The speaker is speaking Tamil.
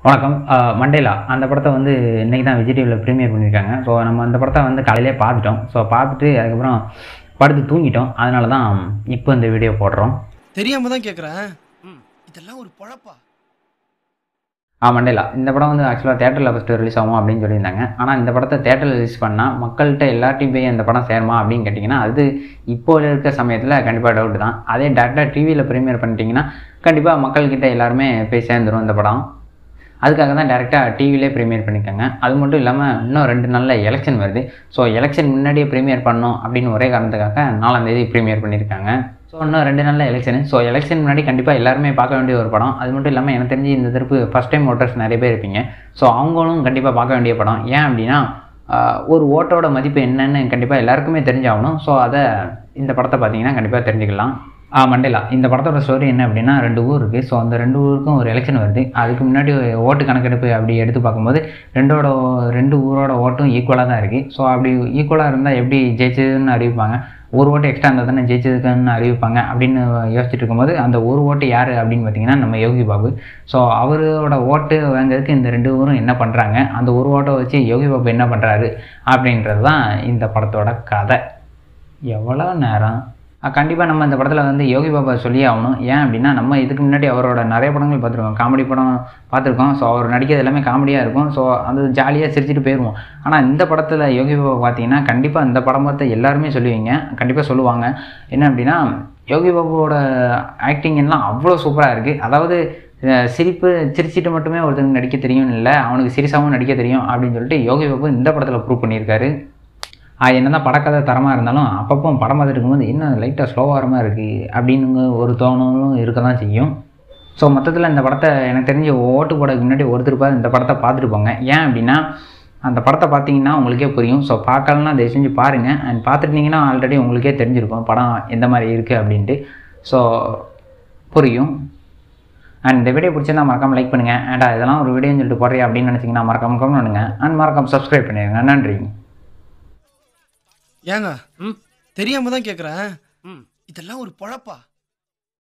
வணக்கம். மண்டேலா அந்த படத்தை வந்து இன்றைக்கி தான் விஜய் டிவியில் ப்ரீமியர் பண்ணியிருக்காங்க. ஸோ நம்ம அந்த படத்தை வந்து காலையிலே பார்த்துட்டோம். ஸோ பார்த்துட்டு அதுக்கப்புறம் படுத்து தூங்கிட்டோம். அதனால தான் இப்போ இந்த வீடியோ போடுறோம். தெரியாம தான் கேட்குறேன். இதெல்லாம் ஒரு பொழப்பா? மண்டேலா இந்த படம் வந்து ஆக்சுவலாக தேட்டரில் ஃபஸ்ட்டு ரிலீஸ் ஆகும் அப்படின்னு சொல்லியிருந்தாங்க. ஆனால் இந்த படத்தை தேட்டரில் ரிலீஸ் பண்ணால் மக்கள்கிட்ட எல்லார்ட்டையும் போய் அந்த படம் சேருமா அப்படின்னு கேட்டிங்கன்னா அது இப்போ இருக்க சமயத்தில் கண்டிப்பாக டவுட் தான். அதே டேரெக்டாக டிவியில் ப்ரீமியர் பண்ணிட்டீங்கன்னா கண்டிப்பாக மக்கள்கிட்ட எல்லாருமே போய் சேர்ந்துடும் இந்த படம். அதுக்காக தான் டேரெக்டாக டிவிலே ப்ரீமியர் பண்ணியிருக்காங்க. அது மட்டும் இல்லாமல் இன்னும் 2 நாளில் எலெக்ஷன் வருது. ஸோ எலெக்ஷன் முன்னாடியே ப்ரீமியர் பண்ணணும் அப்படின்னு ஒரே காரணத்துக்காக 4ஆம் தேதி ப்ரீமியர் பண்ணியிருக்காங்க. ஸோ இன்னும் 2 நாளில் எலெக்ஷன். ஸோ எலெக்ஷன் முன்னாடி கண்டிப்பாக எல்லாருமே பார்க்க வேண்டிய ஒரு படம். அது மட்டும் இல்லாமல் எனக்கு தெரிஞ்சு இந்த தரப்பு ஃபஸ்ட் டைம் ஓட்டர்ஸ் நிறைய பேர் இருப்பீங்க. ஸோ அவங்களும் கண்டிப்பாக பார்க்க வேண்டிய படம். ஏன் அப்படின்னா ஒரு ஓட்டோட மதிப்பு என்னன்னு கண்டிப்பாக எல்லாருக்குமே தெரிஞ்சாகணும். ஸோ அதை இந்த படத்தை பார்த்தீங்கன்னா கண்டிப்பாக தெரிஞ்சுக்கலாம். மண்டேலா இந்த படத்தோட ஸ்டோரி என்ன அப்படின்னா 2 ஊர் இருக்குது. ஸோ அந்த 2 ஊருக்கும் ஒரு எலெக்ஷன் வருது. அதுக்கு முன்னாடி ஓட்டு கணக்கெடுப்பு அப்படி எடுத்து பார்க்கும்போது 2 ஊரோட ஓட்டும் ஈக்குவலாக தான் இருக்குது. ஸோ அப்படி ஈக்குவலாக இருந்தால் எப்படி ஜெயிச்சதுன்னு அறிவிப்பாங்க, ஒரு ஓட்டு எக்ஸ்ட்ரா இருந்தால் தானே ஜெயிச்சதுக்குன்னு அறிவிப்பாங்க அப்படின்னு யோசிச்சுட்டு இருக்கும்போது அந்த ஒரு ஓட்டு யார் அப்படின்னு பார்த்தீங்கன்னா நம்ம யோகி பாபு. ஸோ அவரோட ஓட்டு வாங்கிறதுக்கு இந்த 2 ஊரும் என்ன பண்ணுறாங்க, அந்த ஒரு ஓட்டை வச்சு யோகி பாபு என்ன பண்ணுறாரு அப்படின்றது தான் இந்த படத்தோட கதை. எவ்வளோ நேரம் கண்டிப்பாக நம்ம இந்த படத்தில் வந்து யோகி பாபா சொல்லி ஆகணும். ஏன் அப்படின்னா நம்ம இதுக்கு முன்னாடி அவரோட நிறைய படங்கள் பார்த்துருக்கோம், காமெடி படம் பார்த்துருக்கோம். ஸோ அவர் நடிக்கிறது எல்லாமே காமெடியாக இருக்கும். ஸோ அது ஜாலியாக சிரிச்சுட்டு போயிடுவோம். ஆனால் இந்த படத்தில் யோகி பாபா பார்த்தீங்கன்னா கண்டிப்பாக இந்த படம் பார்த்து எல்லாருமே சொல்லுவீங்க, கண்டிப்பாக சொல்லுவாங்க. என்ன அப்படின்னா யோகி பாபுவோட ஆக்டிங் எல்லாம் அவ்வளோ சூப்பராக இருக்குது. அதாவது சிரிச்சிட்டு மட்டுமே ஒருத்தருக்கு நடிக்க தெரியும் இல்லை, அவனுக்கு சீரியஸாகவும் நடிக்க தெரியும் அப்படின்னு சொல்லிட்டு யோகி பாபு இந்த படத்தில் ப்ரூவ் பண்ணியிருக்காரு. என்ன தான் படக்கதை தரமாக இருந்தாலும் அப்பப்போ படம் பார்த்துட்டு இருக்கும்போது என்ன லைட்டாக ஸ்லோவாரமாக இருக்குது அப்படின்னு ஒரு தோணலும் இருக்க தான் செய்யும். ஸோ மொத்தத்தில் இந்த படத்தை எனக்கு தெரிஞ்சு ஓட்டு போடக்கு முன்னாடி ஒருத்தருப்பாக இந்த படத்தை பார்த்துட்டு போங்க. ஏன் அப்படின்னா அந்த படத்தை பார்த்தீங்கன்னா உங்களுக்கே புரியும். ஸோ பார்க்கலன்னா தயவு செஞ்சு பாருங்கள். அண்ட் பார்த்துட்டிங்கன்னா ஆல்ரெடி உங்களுக்கே தெரிஞ்சிருக்கும் படம் எந்த மாதிரி இருக்குது அப்படின்ட்டு. ஸோ புரியும். அண்ட் இந்த வீடியோ பிடிச்சிருந்தா மறக்காமல் லைக் பண்ணுங்கள். அண்ட் இதெல்லாம் ஒரு வீடியோன்னு சொல்லிட்டு போடுறியா அப்படின்னு நினச்சிங்கன்னா மறக்காமல் கமெண்ட் பண்ணுங்கள். அண்ட் மறக்காமல் சப்ஸ்கிரைப் பண்ணிடுங்க. நன்றி. ஏங்க தெரியாம தான் கேட்குறேன். இதெல்லாம் ஒரு பொழப்பா?